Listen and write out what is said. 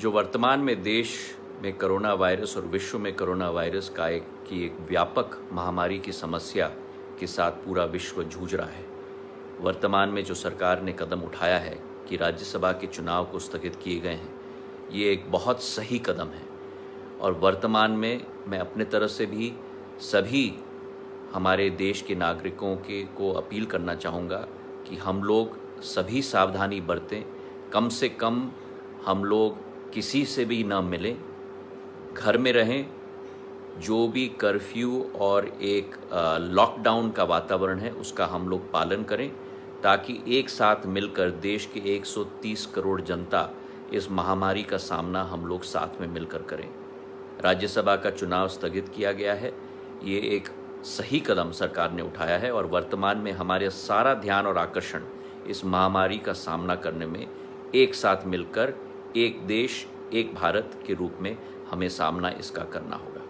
जो वर्तमान में देश में कोरोना वायरस और विश्व में कोरोना वायरस की एक व्यापक महामारी की समस्या के साथ पूरा विश्व जूझ रहा है। वर्तमान में जो सरकार ने कदम उठाया है कि राज्यसभा के चुनाव को स्थगित किए गए हैं, ये एक बहुत सही कदम है। और वर्तमान में मैं अपने तरफ से भी सभी हमारे देश के नागरिकों को अपील करना चाहूँगा कि हम लोग सभी सावधानी बरतें। कम से कम हम लोग किसी से भी ना मिलें, घर में रहें। जो भी कर्फ्यू और एक लॉकडाउन का वातावरण है उसका हम लोग पालन करें, ताकि एक साथ मिलकर देश के 130 करोड़ जनता इस महामारी का सामना हम लोग साथ में मिलकर करें। राज्यसभा का चुनाव स्थगित किया गया है, ये एक सही कदम सरकार ने उठाया है और वर्तमान में हमारे सारा ध्यान और आकर्षण इस महामारी का सामना करने में एक साथ मिलकर एक देश एक भारत के रूप में हमें सामना इसका करना होगा।